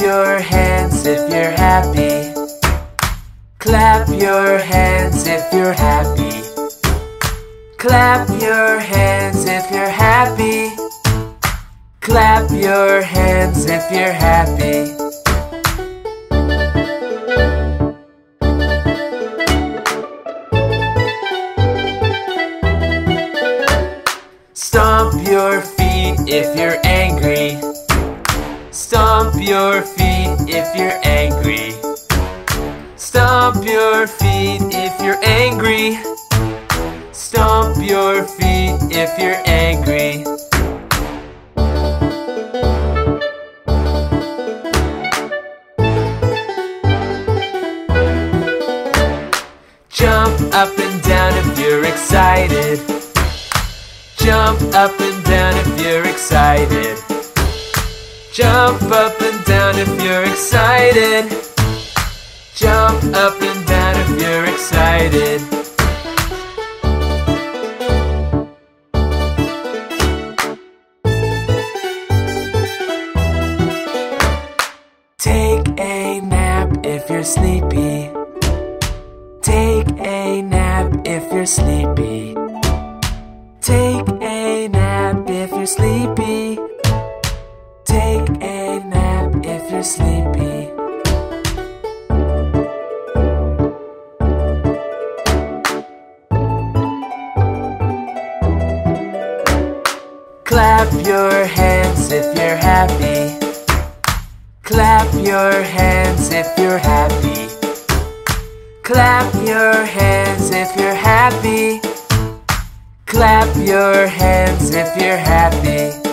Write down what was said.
your hands if you're happy. Clap your hands if you're happy. Clap your hands if you're happy. Clap your hands if you're happy. Stomp your feet if you're angry. Stomp your feet if you're angry. Stomp your feet if you're angry. Stomp your feet if you're angry. Jump up and down if you're excited. Jump up and down if you're excited. Jump up and down if you're excited. Jump up and down if you're excited. Take a nap if you're sleepy. Take a nap if you're sleepy. Take a nap if you're sleepy. Take a nap if you're sleepy. Clap your hands if you're happy. Clap your hands if you're happy. Clap your hands if you're happy. Clap your hands if you're happy.